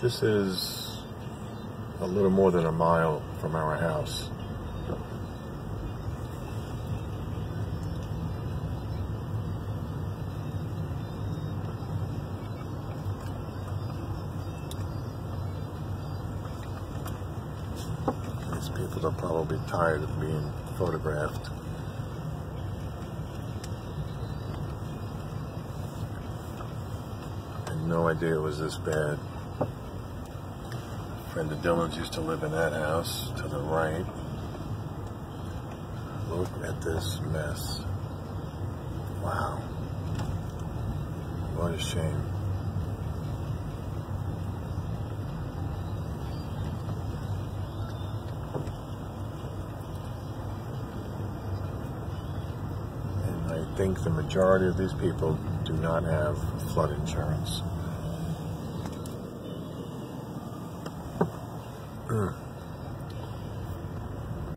This is a little more than a mile from our house. These people are probably tired of being photographed. I had no idea it was this bad. A friend of Dylan's used to live in that house to the right. Look at this mess. Wow. What a shame. And I think the majority of these people do not have flood insurance.